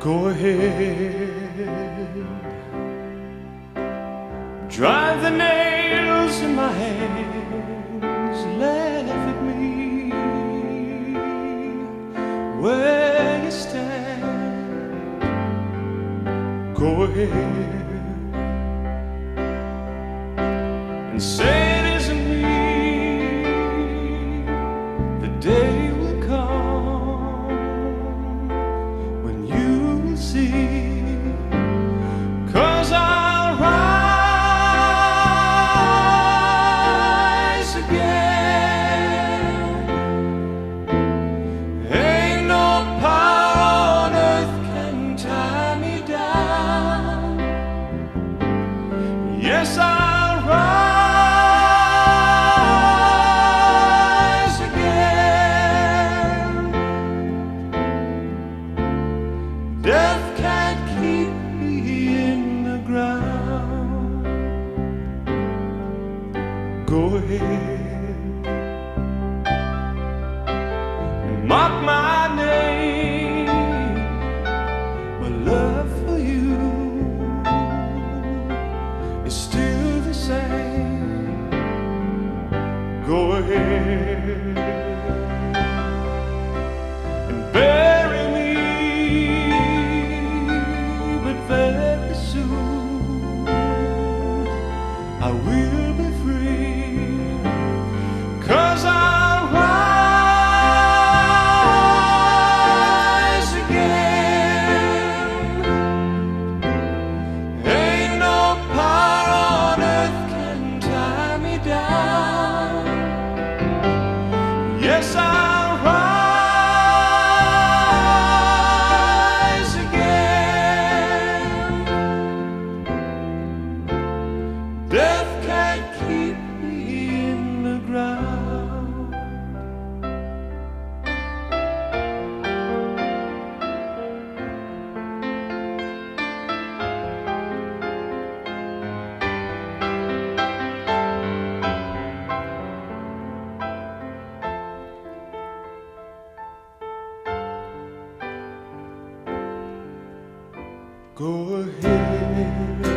Go ahead, drive the nails in my hands, laugh at me where you stand. Go ahead and say it isn't me. The day will come when you will see, 'cause I'll rise again. Ain't no power on earth can tie me down. Yes, I'll rise again. Death can't keep me in the ground. Go ahead and mock my name, but love for you is still the same. Go ahead and bury me, but very soon I will be free, 'cause I'll rise again. Ain't no power on earth can tie me down. Yes, I'll rise again. Death can't keep me in the ground. Go ahead